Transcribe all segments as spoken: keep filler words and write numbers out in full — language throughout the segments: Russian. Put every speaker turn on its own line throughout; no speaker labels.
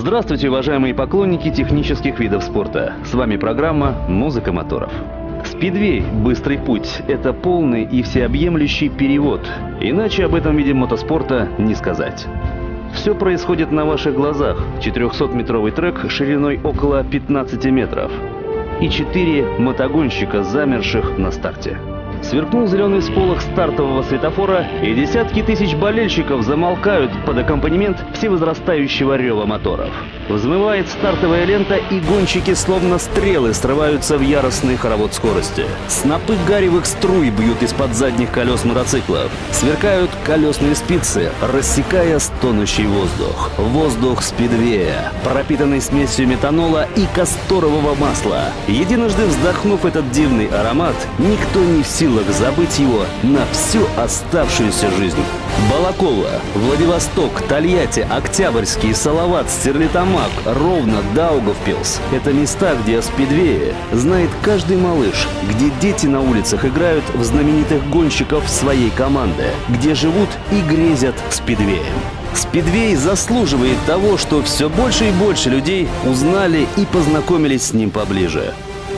Здравствуйте, уважаемые поклонники технических видов спорта. С вами программа «Музыка моторов». Спидвей «Быстрый путь» — это полный и всеобъемлющий перевод. Иначе об этом виде мотоспорта не сказать. Все происходит на ваших глазах. четырехсотметровый трек шириной около пятнадцати метров. И четыре мотогонщика, замерших на старте. Сверкнул зеленый сполох стартового светофора, и десятки тысяч болельщиков замолкают под аккомпанемент всевозрастающего рева моторов. Взмывает стартовая лента, и гонщики словно стрелы срываются в яростный хоровод скорости. Снопы гаревых струй бьют из-под задних колес мотоциклов. Сверкают колесные спицы, рассекая стонущий воздух. Воздух спидвея, пропитанный смесью метанола и касторового масла. Единожды вздохнув этот дивный аромат, никто не в силах забыть его на всю оставшуюся жизнь. Балаково, Владивосток, Тольятти, Октябрьский, Салават, Стерлитамак, Ровно, Даугавпилс — это места, где о спидвее знает каждый малыш, где дети на улицах играют в знаменитых гонщиков своей команды, где живут и грезят спидвеем. Спидвей заслуживает того, что все больше и больше людей узнали и познакомились с ним поближе.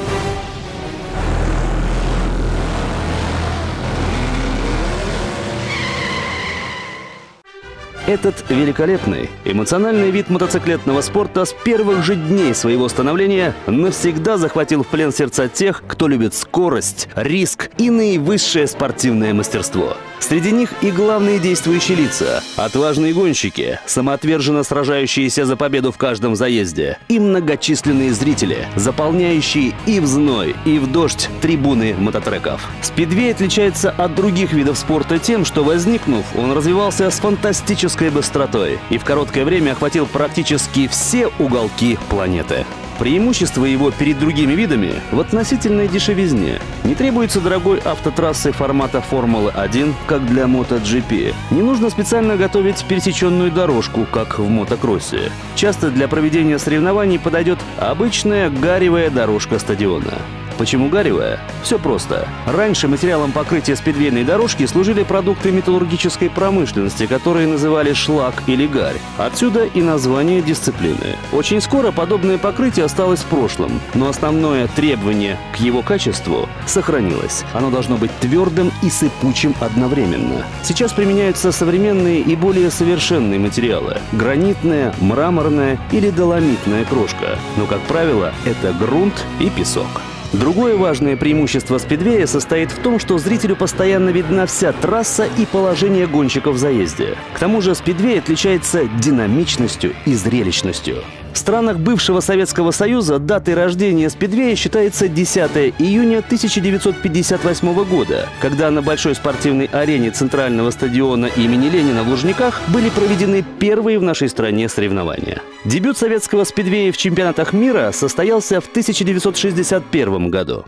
Этот великолепный, эмоциональный вид мотоциклетного спорта с первых же дней своего становления навсегда захватил в плен сердца тех, кто любит скорость, риск и наивысшее спортивное мастерство. Среди них и главные действующие лица, отважные гонщики, самоотверженно сражающиеся за победу в каждом заезде, и многочисленные зрители, заполняющие и в зной, и в дождь трибуны мототреков. Спидвей отличается от других видов спорта тем, что, возникнув, он развивался с фантастической быстротой и в короткое время охватил практически все уголки планеты. Преимущество его перед другими видами в относительной дешевизне. Не требуется дорогой автотрассы формата Формулы один, как для MotoGP. Не нужно специально готовить пересеченную дорожку, как в мотокроссе. Часто для проведения соревнований подойдет обычная гаревая дорожка стадиона. Почему гаревая? Все просто. Раньше материалом покрытия спидвейной дорожки служили продукты металлургической промышленности, которые называли шлак или гарь. Отсюда и название дисциплины. Очень скоро подобное покрытие осталось в прошлом, но основное требование к его качеству сохранилось. Оно должно быть твердым и сыпучим одновременно. Сейчас применяются современные и более совершенные материалы – гранитная, мраморная или доломитная крошка. Но, как правило, это грунт и песок. Другое важное преимущество спидвея состоит в том, что зрителю постоянно видна вся трасса и положение гонщиков в заезде. К тому же спидвей отличается динамичностью и зрелищностью. В странах бывшего Советского Союза датой рождения спидвея считается десятое июня тысяча девятьсот пятьдесят восьмого года, когда на большой спортивной арене Центрального стадиона имени Ленина в Лужниках были проведены первые в нашей стране соревнования. Дебют советского спидвея в чемпионатах мира состоялся в тысяча девятьсот шестьдесят первом году.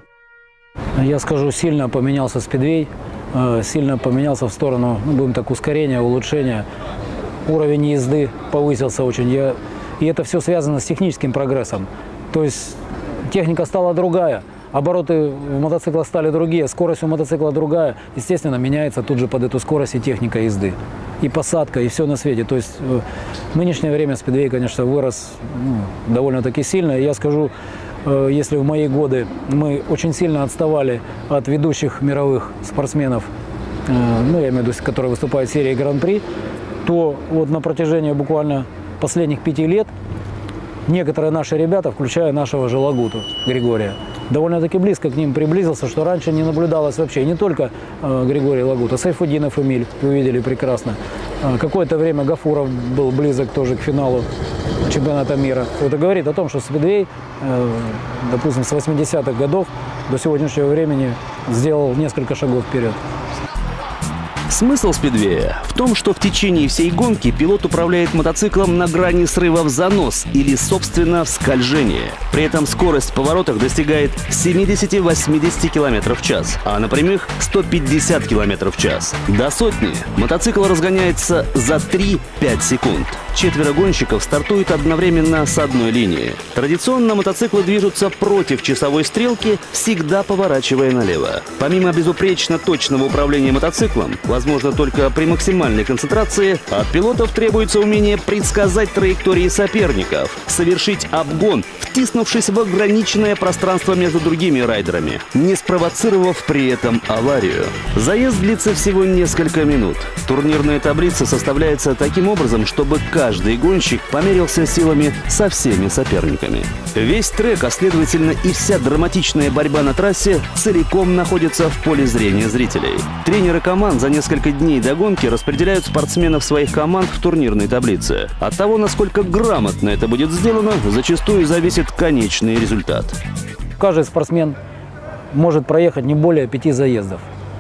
Я скажу, сильно поменялся спидвей, сильно поменялся в сторону, ну, будем так, ускорения, улучшения. Уровень езды повысился очень. Я... И это все связано с техническим прогрессом. То есть техника стала другая, обороты у мотоцикла стали другие, скорость у мотоцикла другая. Естественно, меняется тут же под эту скорость и техника езды. И посадка, и все на свете. То есть в нынешнее время спидвей, конечно, вырос, ну, довольно-таки сильно. Я скажу, если в мои годы мы очень сильно отставали от ведущих мировых спортсменов, ну, я имею в виду, которые выступают в серии Гран-при, то вот на протяжении буквально последних пяти лет некоторые наши ребята, включая нашего же Лагуту Григория, довольно-таки близко к ним приблизился, что раньше не наблюдалось вообще. И не только э, Григорий Лагута, Сайфудинов Эмиль, вы видели прекрасно. Э, Какое-то время Гафуров был близок тоже к финалу чемпионата мира. Это говорит о том, что спидвей, э, допустим, с восьмидесятых годов до сегодняшнего времени сделал несколько шагов вперед.
Смысл спидвея в том, что в течение всей гонки пилот управляет мотоциклом на грани срыва в занос или, собственно, в скольжение. При этом скорость в поворотах достигает семидесяти-восьмидесяти километров в час, а на прямых — сто пятьдесят километров в час. До сотни мотоцикл разгоняется за три-пять секунд. Четверо гонщиков стартуют одновременно с одной линии. Традиционно мотоциклы движутся против часовой стрелки, всегда поворачивая налево. Помимо безупречно точного управления мотоциклом, возможно возможно только при максимальной концентрации, от пилотов требуется умение предсказать траектории соперников, совершить обгон, втиснувшись в ограниченное пространство между другими райдерами, не спровоцировав при этом аварию. Заезд длится всего несколько минут. Турнирная таблица составляется таким образом, чтобы каждый гонщик померился силами со всеми соперниками. Весь трек, а следовательно и вся драматичная борьба на трассе целиком находится в поле зрения зрителей. Тренеры команд за несколько дней до гонки распределяют спортсменов своих команд в турнирной таблице. От того, насколько грамотно это будет сделано, зачастую зависит конечный результат.
Каждый спортсмен может проехать не более пяти заездов.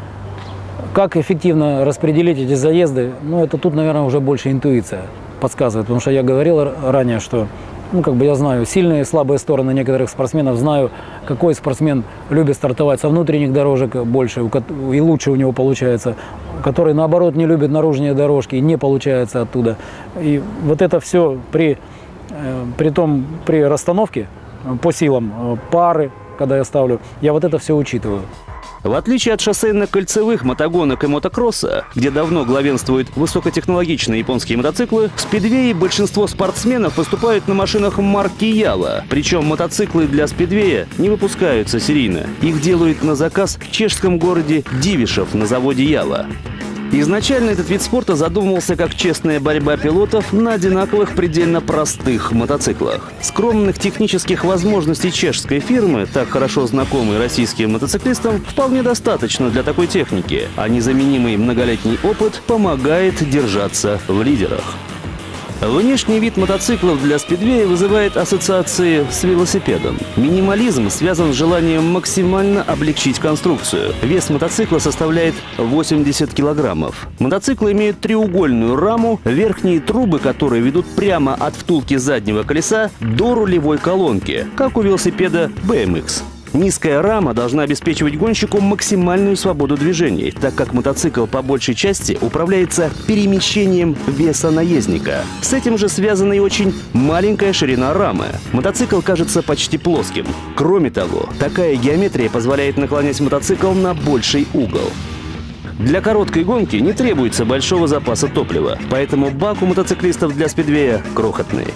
Как эффективно распределить эти заезды, ну это тут, наверное, уже больше интуиция подсказывает. Потому что я говорил ранее, что ну, как бы я знаю сильные и слабые стороны некоторых спортсменов, знаю, какой спортсмен любит стартовать со внутренних дорожек больше и лучше у него получается, который, наоборот, не любит наружные дорожки и не получается оттуда. И вот это все при, при том, при расстановке по силам пары, когда я ставлю, я вот это все учитываю.
В отличие от шоссейно-кольцевых мотогонок и мотокросса, где давно главенствуют высокотехнологичные японские мотоциклы, в спидвее большинство спортсменов выступают на машинах марки Ява. Причем мотоциклы для спидвея не выпускаются серийно. Их делают на заказ в чешском городе Дивишев на заводе Ява. Изначально этот вид спорта задумывался как честная борьба пилотов на одинаковых предельно простых мотоциклах. Скромных технических возможностей чешской фирмы, так хорошо знакомой российским мотоциклистам, вполне достаточно для такой техники, а незаменимый многолетний опыт помогает держаться в лидерах. Внешний вид мотоциклов для спидвея вызывает ассоциации с велосипедом. Минимализм связан с желанием максимально облегчить конструкцию. Вес мотоцикла составляет восемьдесят килограммов. Мотоциклы имеют треугольную раму, верхние трубы которые ведут прямо от втулки заднего колеса до рулевой колонки, как у велосипеда бэ эм икс. Низкая рама должна обеспечивать гонщику максимальную свободу движений, так как мотоцикл по большей части управляется перемещением веса наездника. С этим же связана и очень маленькая ширина рамы. Мотоцикл кажется почти плоским. Кроме того, такая геометрия позволяет наклонять мотоцикл на больший угол. Для короткой гонки не требуется большого запаса топлива, поэтому бак у мотоциклистов для спидвея крохотный.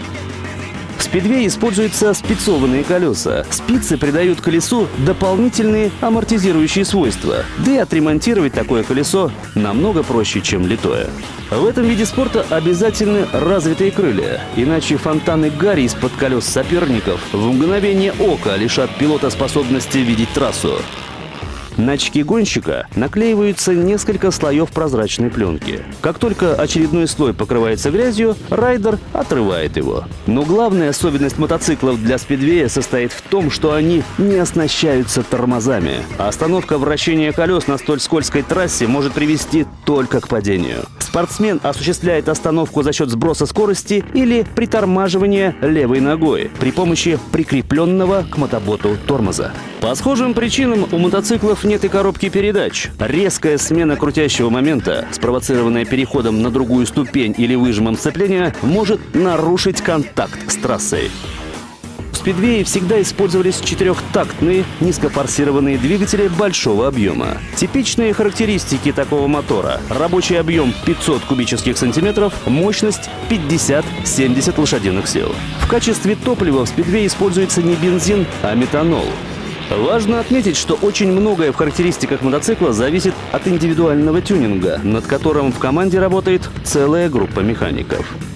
В спидвее используются спицованные колеса. Спицы придают колесу дополнительные амортизирующие свойства. Да и отремонтировать такое колесо намного проще, чем литое. В этом виде спорта обязательны развитые крылья, иначе фонтаны гари из-под колес соперников в мгновение ока лишат пилота способности видеть трассу. На очки гонщика наклеиваются несколько слоев прозрачной пленки. Как только очередной слой покрывается грязью, райдер отрывает его. Но главная особенность мотоциклов для спидвея состоит в том, что они не оснащаются тормозами. Остановка вращения колес на столь скользкой трассе может привести только к падению. Спортсмен осуществляет остановку за счет сброса скорости или притормаживания левой ногой при помощи прикрепленного к мотоботу тормоза. По схожим причинам у мотоциклов нет и коробки передач. Резкая смена крутящего момента, спровоцированная переходом на другую ступень или выжимом сцепления, может нарушить контакт с трассой. В спидвее всегда использовались четырехтактные низкофорсированные двигатели большого объема. Типичные характеристики такого мотора: рабочий объем пятьсот кубических сантиметров, мощность пятьдесят-семьдесят лошадиных сил. В качестве топлива в спидвее используется не бензин, а метанол. Важно отметить, что очень многое в характеристиках мотоцикла зависит от индивидуального тюнинга, над которым в команде работает целая группа механиков.